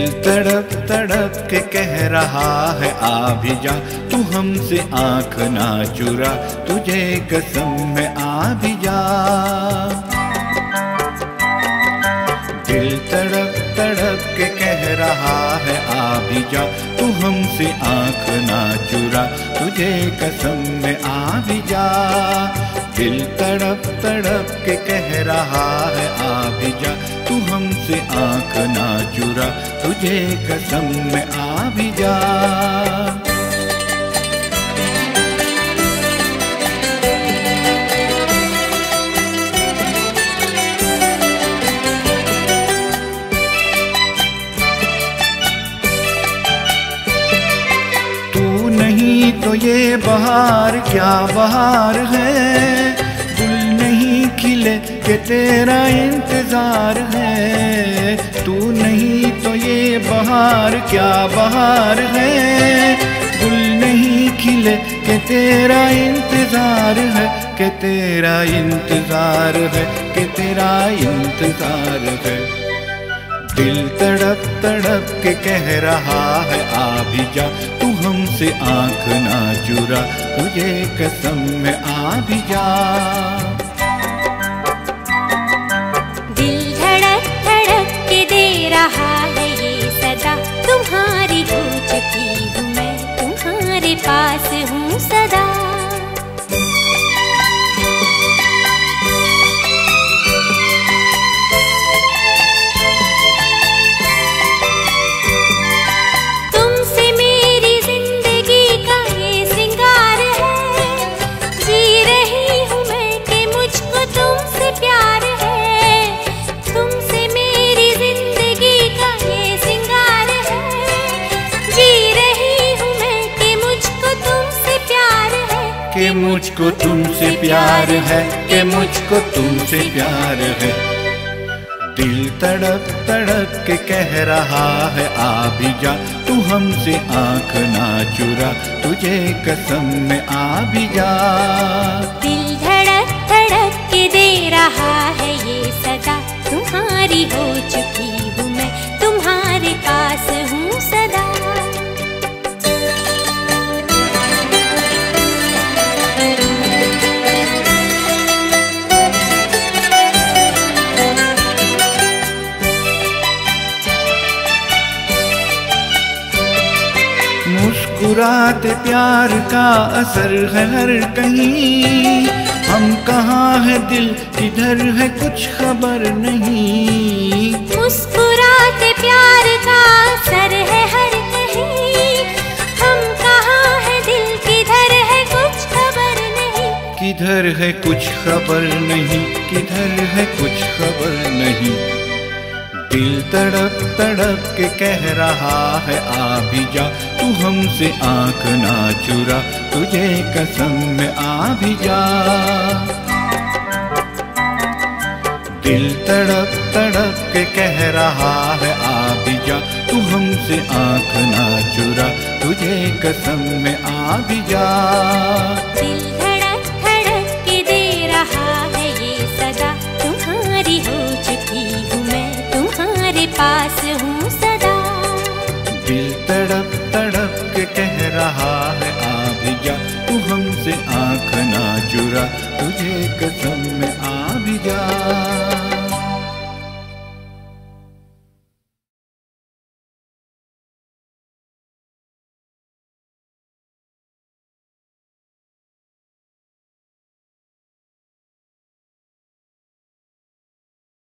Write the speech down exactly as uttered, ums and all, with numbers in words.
तड़प तड़प के कह रहा है आ भी जा, तू हमसे आँख ना चुरा, तुझे कसम में आ भी जा। दिल तड़प तड़प के कह रहा है आ भी जा, तू हमसे आँख ना चुरा, तुझे कसम में आ भी जा। दिल तड़प तड़प के कह रहा है आ भी जा, तू हमसे आँख ना चुरा, तुझे कसम में आ भी जा। तो ये बहार क्या बहार है, गुल नहीं खिले के तेरा इंतजार है। तू नहीं तो ये बहार क्या बहार है, गुल नहीं खिले के तेरा इंतजार है, के तेरा इंतजार है, के तेरा इंतजार है। दिल तड़प तड़प के कह रहा है आ भी जा, तू हमसे आँख ना चुरा, तुझे कसम में आ भी जा। दिल धड़क धड़क के दे रहा है ये सदा, तुम्हारी हो चुकी हूँ मैं, तुम्हारे पास हूँ सदा। कि मुझको तुमसे प्यार है, कि मुझको तुमसे प्यार है। दिल तड़प तड़प के कह रहा है आ भी जा, तू हमसे आँख ना चुरा, तुझे कसम में आ भी जा। दिल धड़क धड़क के दे रहा है ये सदा, तुम्हारी हो चुकी हूँ मैं, तुम्हारे पास हूँ सदा। मुस्कुराते प्यार का असर है हर कहीं, हम कहाँ है दिल किधर है कुछ खबर नहीं। मुस्कुराते प्यार का असर है हर कहीं, हम कहाँ है दिल किधर है कुछ खबर नहीं। किधर है कुछ खबर नहीं, किधर है कुछ खबर नहीं। दिल तड़प तड़प के कह रहा है आ भी जा, तू हमसे आँख ना चुरा, तुझे कसम में आ भी जा। दिल तड़प तड़प के कह रहा है आ भी जा, तू हमसे आँख ना चुरा, तुझे कसम में आ भी जा। दिल धड़क धड़क के दे रहा है ये सदा, तुम्हारी हो चुकी हूँ मैं, तुम्हारे पास हूँ सदा। दिल तड़प तड़प के कह रहा है आ भी जा, तू हमसे आँख ना चुरा, तुझे कसम में आ भी जा।